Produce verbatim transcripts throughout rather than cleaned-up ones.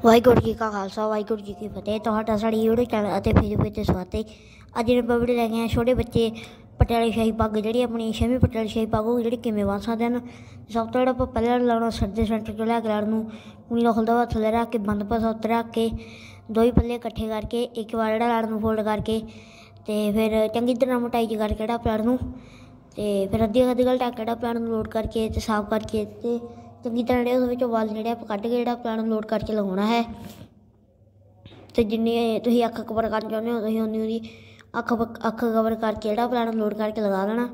वाहिगुरू जी का खालसा वाहिगुरू जी की फतेह। ਤੁਹਾਡਾ ਸਾਡੀ YouTube ਚੈਨਲ ਅਤੇ ਫੇਸਬੁੱਕ 'ਤੇ ਸਵਾਗਤ ਹੈ। ਅੱਜ ਦੇ ਆਪਾਂ ਵੀਡੀਓ ਲੈ ਕੇ ਆਏ ਛੋਟੇ ਬੱਚੇ ਪਟਿਆਲੇ ਸ਼ਾਹੀ ਪੱਗ ਜਿਹੜੀ ਆਪਣੀ ਛੇਵੀਂ ਪਟਿਆਲੇ ਸ਼ਾਹੀ ਪੱਗ ਹੋਊਗੀ ਜਿਹੜੀ ਕਿਵੇਂ ਬੰਨ੍ਹ ਸਕਦੇ ਹਨ। ਸਭ ਤੋਂ ਜਿਹੜਾ ਆਪਾਂ ਪਹਿਲਾਂ ਲਾਉਣਾ ਸਿਰ ਦੇ ਸੈਂਟਰ 'ਚੋਂ ਲੈ ਕੇ ਲੜ ਨੂੰ ਪੂਣੀ ਦਾ ਖੁੱਲ੍ਹਦਾ ਵਾ ਥੱਲੇ ਰੱਖ ਕੇ ਬੰਦ ਪਾਸਾ ਉੱਤੇ ਰੱਖ ਕੇ ਦੋ ਹੀ ਪੱਲੇ ਇਕੱਠੇ ਕਰਕੇ ਇੱਕ ਵਾਰ ਜਿਹੜਾ ਲੜ ਨੂੰ ਫੋਲਡ ਕਰਕੇ ਅਤੇ ਫਿਰ ਚੰਗੀ ਤਰ੍ਹਾਂ ਮੋਟਾਈ 'ਚ ਕਰਕੇ ਜਿਹੜਾ ਪਲੜ ਨੂੰ ਅਤੇ ਫਿਰ ਅੱਧੀ ਅੱਧੀ ਗੱਲ ਢੱਕ ਜਿਹੜਾ ਪਲੜ ਨੂੰ ਲੋਡ ਕਰਕੇ ਅਤੇ ਸਾਫ਼ ਕਰਕੇ ਅਤੇ ਚੰਗੀ ਤਰ੍ਹਾਂ ਜਿਹੜੇ ਉਹਦੇ ਵਿੱਚੋਂ ਵਾਲ ਜਿਹੜੇ ਆਪਾਂ ਕੱਢ ਕੇ ਜਿਹੜਾ ਪਲੜ ਨੂੰ ਲੋਡ ਕਰਕੇ ਲਗਾਉਣਾ ਹੈ। ਅਤੇ ਜਿੰਨੀ ਤੁਸੀਂ ਅੱਖ ਕਵਰ ਕਰਨਾ ਚਾਹੁੰਦੇ ਹੋ ਤੁਸੀਂ ਉਨੀ ਉਹਦੀ ਅੱਖ ਅੱਖ ਕਵਰ ਕਰਕੇ ਜਿਹੜਾ ਪਲੜ ਨੂੰ ਲੋਡ ਕਰਕੇ ਲਗਾ ਲੈਣਾ।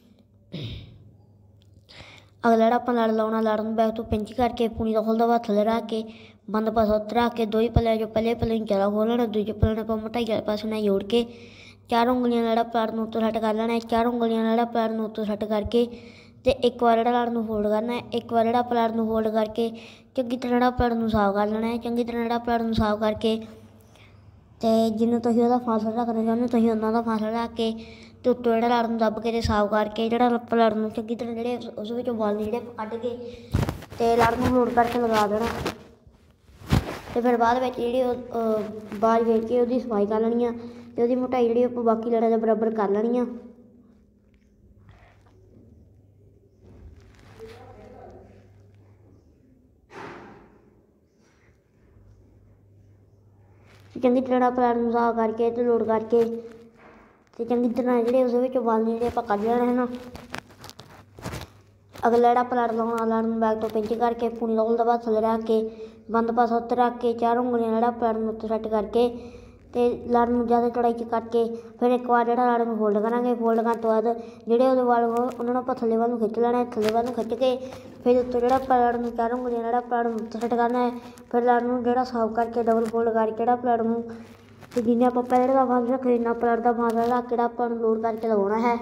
ਅਗਲਾ ਜਿਹੜਾ ਆਪਾਂ ਲੜ ਲਾਉਣਾ ਲੜ ਨੂੰ ਬੈਕ ਤੋਂ ਪਿੰਚ ਕਰਕੇ ਪੂਣੀ ਦਾ ਖੁੱਲ੍ਹਦਾ ਵਾ ਥੱਲੇ ਰੱਖ ਕੇ ਬੰਦ ਪਾਸਾ ਉੱਤੇ ਰੱਖ ਕੇ ਦੋ ਹੀ ਪੱਲਿਆਂ 'ਚੋਂ ਪਹਿਲੇ ਪੱਲੇ ਨੂੰ ਜ਼ਿਆਦਾ ਖੋਲ੍ਹ ਲੈਣਾ, ਦੂਜੇ ਪੱਲੇ ਨੂੰ ਆਪਾਂ ਮੋਟਾਈ ਵਾਲੇ ਪਾਸੇ ਨਾਲ ਜੋੜ ਕੇ ਚਾਰ ਉਂਗਲੀਆਂ ਨਾਲ ਜਿਹੜਾ ਪਲੜ ਨੂੰ ਉੱਤੋਂ ਸੈੱਟ ਕਰ ਲੈਣਾ। ਚਾਰ ਉਂਗਲੀਆਂ ਨਾਲ ਜਿਹੜਾ ਪਲੜ ਨੂੰ ਉੱਤੋਂ ਸੈੱਟ ਕਰਕੇ ਅਤੇ ਇੱਕ ਵਾਰ ਜਿਹੜਾ ਲੜ ਨੂੰ ਫੋਲਡ ਕਰਨਾ, ਇੱਕ ਵਾਰ ਜਿਹੜਾ ਪਲੜ ਨੂੰ ਫੋਲਡ ਕਰਕੇ ਚੰਗੀ ਤਰ੍ਹਾਂ ਜਿਹੜਾ ਪਲੜ ਨੂੰ ਸਾਫ਼ ਕਰ ਲੈਣਾ ਹੈ। ਚੰਗੀ ਤਰ੍ਹਾਂ ਜਿਹੜਾ ਪਲੜ ਨੂੰ ਸਾਫ਼ ਕਰਕੇ ਅਤੇ ਜਿਹਨੂੰ ਤੁਸੀਂ ਉਹਦਾ ਫਾਸਲਾ ਰੱਖਣਾ ਚਾਹੁੰਦੇ ਹੋ ਤੁਸੀਂ ਉਹਨਾਂ ਦਾ ਫਾਸਲਾ ਰੱਖ ਕੇ ਅਤੇ ਉੱਤੋਂ ਜਿਹੜਾ ਲੜ ਨੂੰ ਦੱਬ ਕੇ ਅਤੇ ਸਾਫ਼ ਕਰਕੇ ਜਿਹੜਾ ਪਲੜ ਨੂੰ ਚੰਗੀ ਤਰ੍ਹਾਂ ਜਿਹੜੇ ਉਸ ਵਿੱਚੋਂ ਵਾਲ ਜਿਹੜੇ ਕੱਢ ਕੇ ਅਤੇ ਲੜ ਨੂੰ ਲੋਡ ਕਰਕੇ ਲਗਾ ਦੇਣਾ। ਅਤੇ ਫਿਰ ਬਾਅਦ ਵਿੱਚ ਜਿਹੜੀ ਉਹ ਬਾਜ ਵੇਚ ਕੇ ਉਹਦੀ ਸਫਾਈ ਕਰ ਲੈਣੀ ਆ ਅਤੇ ਉਹਦੀ ਮੋਟਾਈ ਜਿਹੜੀ ਆਪਾਂ ਬਾਕੀ ਲੜਾਂ ਦੇ ਬਰਾਬਰ ਕਰ ਲੈਣੀ ਆ। ਚੰਗੀ ਤਰ੍ਹਾਂ ਪਲੜ ਨੂੰ ਸਾਫ਼ ਕਰਕੇ ਅਤੇ ਲੋਡ ਕਰਕੇ ਅਤੇ ਚੰਗੀ ਤਰ੍ਹਾਂ ਜਿਹੜੇ ਉਸ ਵਿੱਚੋਂ ਵਾਲ ਜਿਹੜੇ ਆਪਾਂ ਕੱਢ ਲੈਣੇ ਹਨ। ਅਗਲਾ ਜਿਹੜਾ ਪਲੜ ਲਾਉਣਾ ਲੜ ਨੂੰ ਬੈਕ ਤੋਂ ਪਿੰਚ ਕਰਕੇ ਪੂਣੀ ਦਾ ਖੁੱਲ੍ਹਦਾ ਵਾ ਥੱਲੇ ਰੱਖ ਕੇ ਬੰਦ ਪਾਸਾ ਉੱਤੇ ਰੱਖ ਕੇ ਚਾਰ ਉਂਗਲੀਆਂ ਜਿਹੜਾ ਪਲੜ ਨੂੰ ਉੱਤੇ ਸੈੱਟ ਕਰਕੇ ਅਤੇ ਲੜ ਨੂੰ ਜ਼ਿਆਦਾ ਚੌੜਾਈ 'ਚ ਕਰਕੇ ਫਿਰ ਇੱਕ ਵਾਰ ਜਿਹੜਾ ਲੜ ਨੂੰ ਫੋਲਡ ਕਰਾਂਗੇ। ਫੋਲਡ ਕਰਨ ਤੋਂ ਬਾਅਦ ਜਿਹੜੇ ਉਹਦੇ ਵਾਲ ਉਹਨਾਂ ਨੂੰ ਆਪਾਂ ਥੱਲੇ ਵੱਲ ਨੂੰ ਖਿੱਚ ਲੈਣਾ। ਥੱਲੇ ਵੱਲ ਨੂੰ ਖਿੱਚ ਕੇ ਫਿਰ ਉੱਤੋਂ ਜਿਹੜਾ ਪਲੜ ਨੂੰ ਚਾਰ ਉਂਗਲੀਆਂ ਜਿਹੜਾ ਪਲੜ ਨੂੰ ਉੱਤੇ ਸੈੱਟ ਕਰਨਾ ਹੈ। ਫਿਰ ਲੜ ਨੂੰ ਜਿਹੜਾ ਸਾਫ਼ ਕਰਕੇ ਡਬਲ ਫੋਲਡ ਕਰਕੇ ਜਿਹੜਾ ਪਲੜ ਨੂੰ ਅਤੇ ਜਿੰਨੇ ਆਪਾਂ ਪਲੜ ਦਾ ਫਾਸਲਾ ਰੱਖੇ ਇੰਨਾ ਪਲੜ ਦਾ ਫਾਸਲਾ ਰੱਖ ਕੇ ਜਿਹੜਾ ਆਪਾਂ ਨੂੰ ਲੋਡ ਕਰਕੇ ਲਗਾਉਣਾ ਹੈ।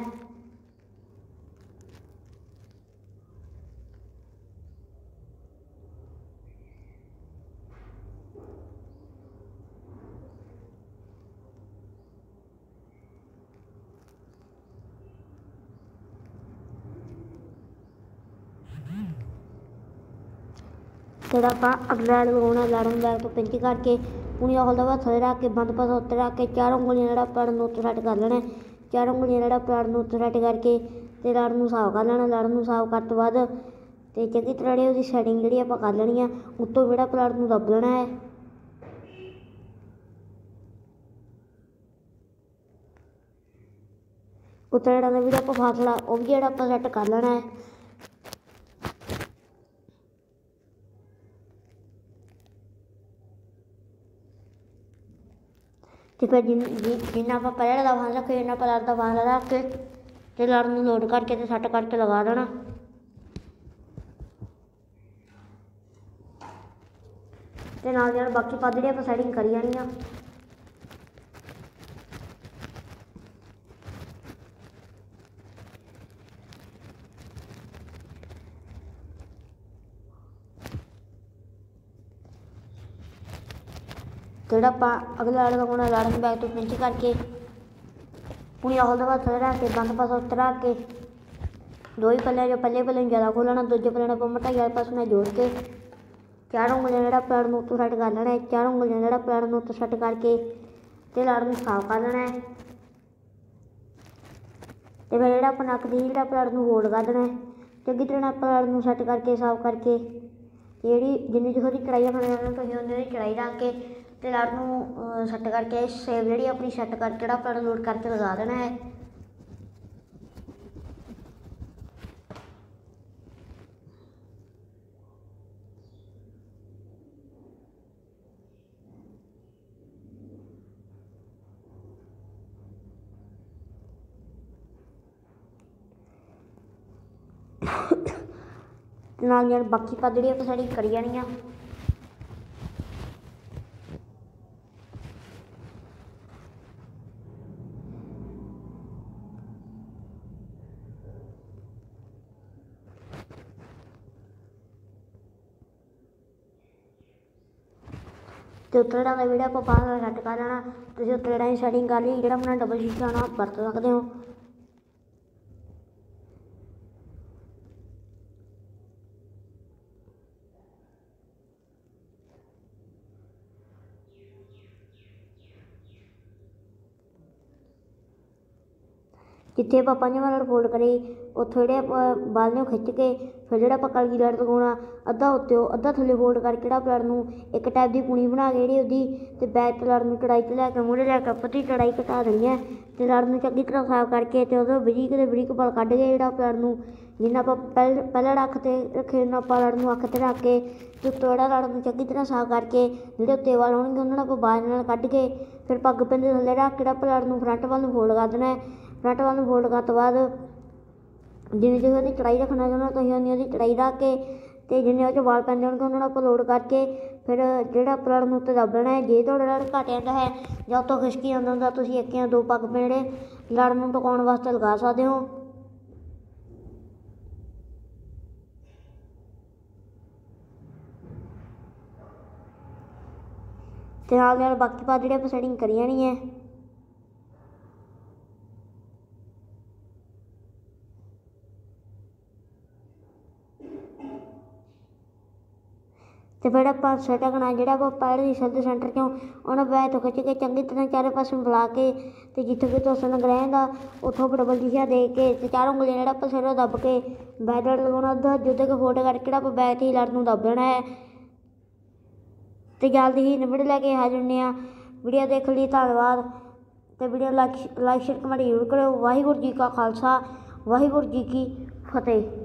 ਜਿਹੜਾ ਆਪਾਂ ਅਗਲਾ ਲਗਾਉਣਾ ਲੜ ਨੂੰ ਬੈਕ ਤੋਂ ਪਿੰਚ ਕਰਕੇ ਪੂਣੀ ਦਾ ਖੁੱਲ੍ਹਦਾ ਵਾ ਥੱਲੇ ਰੱਖ ਕੇ ਬੰਦ ਪਾਸਾ ਉੱਤੇ ਰੱਖ ਕੇ ਚਾਰ ਉਂਗਲੀਆਂ ਜਿਹੜਾ ਪਲੜ ਨੂੰ ਉੱਤੇ ਸੈੱਟ ਕਰ ਲੈਣਾ। ਚਾਰ ਉਂਗਲੀਆਂ ਜਿਹੜਾ ਪਲੜ ਨੂੰ ਉੱਤੇ ਸੈੱਟ ਕਰਕੇ ਅਤੇ ਲੜ ਨੂੰ ਸਾਫ਼ ਕਰ ਲੈਣਾ। ਲੜ ਨੂੰ ਸਾਫ਼ ਕਰਨ ਤੋਂ ਬਾਅਦ ਅਤੇ ਚੰਗੀ ਤਰ੍ਹਾਂ ਜਿਹੜੀ ਉਹਦੀ ਸੈਟਿੰਗ ਜਿਹੜੀ ਆਪਾਂ ਕਰ ਲੈਣੀ ਆ। ਉੱਤੋਂ ਜਿਹੜਾ ਪਲੜ ਨੂੰ ਦੱਬ ਲੈਣਾ ਹੈ। ਉੱਤੋਂ ਜਿਹੜਾ ਦਾ ਵੀ ਆਪਾਂ ਫਾਸਲਾ ਉਹ ਵੀ ਜਿਹੜਾ ਆਪਾਂ ਸੈੱਟ ਕਰ ਲੈਣਾ ਹੈ। ਅਤੇ ਫਿਰ ਜਿੰਨ ਜਿੰਨਾ ਆਪਾਂ ਪਲੜ ਦਾ ਫਾਸਲਾ ਰੱਖੇ ਇੰਨਾ ਪਲੜ ਦਾ ਫਾਸਲਾ ਰੱਖ ਕੇ ਅਤੇ ਲੜ ਨੂੰ ਲੋਡ ਕਰਕੇ ਅਤੇ ਸੈੱਟ ਕਰਕੇ ਲਗਾ ਦੇਣਾ। ਅਤੇ ਨਾਲ ਦੀ ਨਾਲ ਬਾਕੀ ਪੱਗ ਜਿਹੜੀ ਆਪਾਂ ਸੈਟਿੰਗ ਕਰੀ ਜਾਣੀ ਆ। ਜਿਹੜਾ ਆਪਾਂ ਅਗਲਾ ਲੜ ਲਗਾਉਣਾ ਲੜ ਨੂੰ ਬੈਕ ਤੋਂ ਪਿੰਚ ਕਰਕੇ ਪੂਣੀ ਦਾ ਖੁੱਲ੍ਹਦਾ ਵਾ ਥੱਲੇ ਰੱਖ ਕੇ ਬੰਦ ਪਾਸਾ ਉੱਤੇ ਰੱਖ ਕੇ ਦੋ ਹੀ ਪੱਲਿਆਂ 'ਚੋਂ ਪਹਿਲੇ ਪੱਲੇ ਨੂੰ ਜ਼ਿਆਦਾ ਖੋਲ੍ਹਣਾ, ਦੂਜੇ ਪੱਲੇ ਨੂੰ ਆਪਾਂ ਮੋਟਾਈ ਵਾਲੇ ਪਾਸੇ ਨਾਲ ਜੋੜ ਕੇ ਚਾਰ ਉਂਗਲੀਆਂ ਜਿਹੜਾ ਪਲੜ ਨੂੰ ਉੱਤੋਂ ਸੈੱਟ ਕਰ ਲੈਣਾ ਹੈ। ਚਾਰ ਉਂਗਲੀਆਂ ਜਿਹੜਾ ਪਲੜ ਨੂੰ ਉੱਤੋਂ ਸੈੱਟ ਕਰਕੇ ਅਤੇ ਲੜ ਨੂੰ ਸਾਫ਼ ਕਰ ਲੈਣਾ ਹੈ। ਅਤੇ ਫਿਰ ਜਿਹੜਾ ਆਪਾਂ ਨੱਕ ਦੀ ਜਿਹੜਾ ਪਲੜ ਨੂੰ ਹੋਲਡ ਕਰ ਦੇਣਾ ਹੈ। ਚੰਗੀ ਤਰ੍ਹਾਂ ਪਲੜ ਨੂੰ ਸੈੱਟ ਕਰਕੇ ਸਾਫ਼ ਕਰਕੇ ਜਿਹੜੀ ਜਿੰਨੀ ਜਿਹੀ ਉਹਦੀ ਚੜਾਈ ਰੱਖਣੀ ਚਾਹੁੰਦੇ ਤੁਸੀਂ ਉਨੀ ਉਹਦੀ ਚੜਾਈ ਰੱਖ ਕੇ ਅਤੇ ਲੜ ਨੂੰ ਸੈੱਟ ਕਰਕੇ ਸ਼ੇਪ ਜਿਹੜੀ ਆਪਣੀ ਸੈੱਟ ਕਰਕੇ ਜਿਹੜਾ ਪਲੜ ਲੋਡ ਕਰਕੇ ਲਗਾ ਦੇਣਾ ਹੈ। ਨਾਲ ਯਾਰ ਬਾਕੀ ਪੱਗ ਜਿਹੜੀ ਆਪਾਂ ਸੈਟਿੰਗ ਕਰੀ ਜਾਣੀ ਆ। ਅਤੇ ਉੱਤੇ ਜਿਹੜਾ ਦਾ ਵੀਡੀਓ ਆਪਾਂ ਬਾਹਰ ਸੈੱਟ ਕਰ ਲੈਣਾ। ਤੁਸੀਂ ਉੱਤੇ ਜਿਹੜਾ ਸੈਟਿੰਗ ਕਰ ਲਈ ਜਿਹੜਾ ਆਪਣਾ ਡਬਲ ਸ਼ੀਸ਼ਾ ਆਉਣਾ ਵਰਤ ਸਕਦੇ ਹੋ। ਜਿੱਥੇ ਆਪਾਂ ਪੰਜਵਾਂ ਲੜ ਫੋਲਡ ਕਰੇ ਉੱਥੋਂ ਜਿਹੜੇ ਆਪਾਂ ਬਾਲ ਨੂੰ ਖਿੱਚ ਕੇ ਫਿਰ ਜਿਹੜਾ ਆਪਾਂ ਕਲਗੀ ਲੜ ਲਗਾਉਣਾ ਅੱਧਾ ਉੱਤੇ ਅੱਧਾ ਥੱਲੇ ਫੋਲਡ ਕਰਕੇ ਜਿਹੜਾ ਆਪਾਂ ਲੜ ਨੂੰ ਇੱਕ ਟਾਈਪ ਦੀ ਪੂਣੀ ਬਣਾ ਕੇ ਜਿਹੜੀ ਉਹਦੀ ਅਤੇ ਬੈਕ ਲੜ ਨੂੰ ਚੜਾਈ 'ਚ ਲੈ ਕੇ ਮੂਹਰੇ ਲੈ ਕੇ ਪੱਤੀ ਚੜਾਈ ਘਟਾ ਦੇਣੀ ਹੈ ਅਤੇ ਲੜ ਨੂੰ ਚੰਗੀ ਤਰ੍ਹਾਂ ਸਾਫ਼ ਕਰਕੇ ਅਤੇ ਉਹਦੇ ਬਰੀਕ ਦੇ ਬਰੀਕ ਪਲ ਕੱਢ ਕੇ ਜਿਹੜਾ ਆਪਾਂ ਲੜ ਨੂੰ ਜਿੰਨਾ ਆਪਾਂ ਪਹਿਲ ਪਹਿਲਾਂ ਰੱਖ 'ਤੇ ਰੱਖੇ ਉਹਨਾਂ ਆਪਾਂ ਲੜ ਨੂੰ ਅੱਖ 'ਤੇ ਰੱਖ ਕੇ ਅਤੇ ਉੱਤੋਂ ਜਿਹੜਾ ਲੜ ਨੂੰ ਚੰਗੀ ਤਰ੍ਹਾਂ ਸਾਫ਼ ਕਰਕੇ ਜਿਹੜੇ ਉੱਤੇ ਵਾਲ ਹੋਣਗੇ ਉਹਨਾਂ ਨੂੰ ਆਪਾਂ ਬਾਜ ਨਾਲ ਕੱਢ ਕੇ ਫਿਰ ਪੱਗ ਪਿੰਨ ਦੇ ਥੱਲੇ ਰੱਖ ਕੇ ਜਿਹੜਾ ਆਪਾਂ ਲੜ ਨੂੰ ਫਰੰਟ ਵੱਲ ਨੂੰ ਫੋਲਡ ਕਰ ਦੇਣਾ ਫਰੰਟ ਵੱਲ ਨੂੰ ਫੋਲਡ ਕਰਨ ਤੋਂ ਬਾਅਦ ਜਿੰਨੀ ਜਿੰਨੀ ਉਹਦੀ ਚੜਾਈ ਰੱਖਣਾ ਚਾਹੁੰਦੇ ਤੁਸੀਂ ਉਨੀ ਉਹਦੀ ਚੜਾਈ ਰੱਖ ਕੇ ਅਤੇ ਜਿੰਨੇ ਉਹ 'ਚ ਵਾਲ ਪੈਂਦੇ ਹੋਣਗੇ ਉਹਨਾਂ ਨੂੰ ਆਪਾਂ ਲੋਡ ਕਰਕੇ ਫਿਰ ਜਿਹੜਾ ਆਪਾਂ ਲੜ ਨੂੰ ਉੱਤੇ ਦੱਬ ਦੇਣਾ ਹੈ। ਜੇ ਤੁਹਾਡਾ ਲੜ ਘੱਟ ਜਾਂਦਾ ਹੈ ਜਾਂ ਉੱਤੋਂ ਖਿਸਕੀ ਜਾਂਦਾ ਹੁੰਦਾ ਤੁਸੀਂ ਇੱਕ ਜਾਂ ਦੋ ਪੱਗ ਪਿੰਨ ਜਿਹੜੇ ਲੜ ਨੂੰ ਟਿਕਾਉਣ ਵਾਸਤੇ ਲਗਾ ਸਕਦੇ ਹੋ। ਅਤੇ ਨਾਲ ਦੀ ਨਾਲ ਬਾਕੀ ਪਾ ਜਿਹੜੇ ਆਪਾਂ ਸੈਟਿੰਗ ਕਰੀ ਜਾਣੀ ਹੈ। ਅਤੇ ਫਿਰ ਆਪਾਂ ਸੈਟ ਕਰਨਾ ਜਿਹੜਾ ਆਪਾਂ ਪਹਿਲੇ ਦੀ ਸਿਰ ਦੇ ਸੈਂਟਰ 'ਚੋਂ ਉਹਨੂੰ ਬੈਕ ਤੋਂ ਖਿੱਚ ਕੇ ਚੰਗੀ ਤਰ੍ਹਾਂ ਚਾਰੇ ਪਾਸੇ ਮਿਲਾ ਕੇ ਅਤੇ ਜਿੱਥੇ ਕਿ ਤੋਸਣ ਲੱਗ ਰਹਿੰਦਾ ਉੱਥੋਂ ਡਬਲ ਦਿਸ਼ਾ ਦੇ ਕੇ ਅਤੇ ਚਾਰੋਂ ਉਂਗਲੀਆਂ ਜਿਹੜਾ ਆਪਾਂ ਸਿਰੋਂ ਦੱਬ ਕੇ ਬੈਕ ਲੜ ਲਗਾਉਣਾ ਅੱਧਾ ਜੁੱਦੇ ਕੇ ਫੋਲਡ ਕਰਕੇ ਜਿਹੜਾ ਆਪਾਂ ਬੈਕ 'ਤੇ ਹੀ ਲੜ ਨੂੰ ਦੱਬ ਦੇਣਾ ਹੈ। ਅਤੇ ਜਲਦੀ ਹੀ ਨਿਬੜ ਲੈ ਕੇ ਹਾਜ਼ਰ ਹੁੰਦੇ ਹਾਂ। ਵੀਡੀਓ ਦੇਖਣ ਲਈ ਧੰਨਵਾਦ ਅਤੇ video like like share comment ਜ਼ਰੂਰ ਕਰਿਓ। ਵਾਹਿਗੁਰੂ ਜੀ ਕਾ ਖਾਲਸਾ ਵਾਹਿਗੁਰੂ ਜੀ ਕੀ ਫਤਿਹ।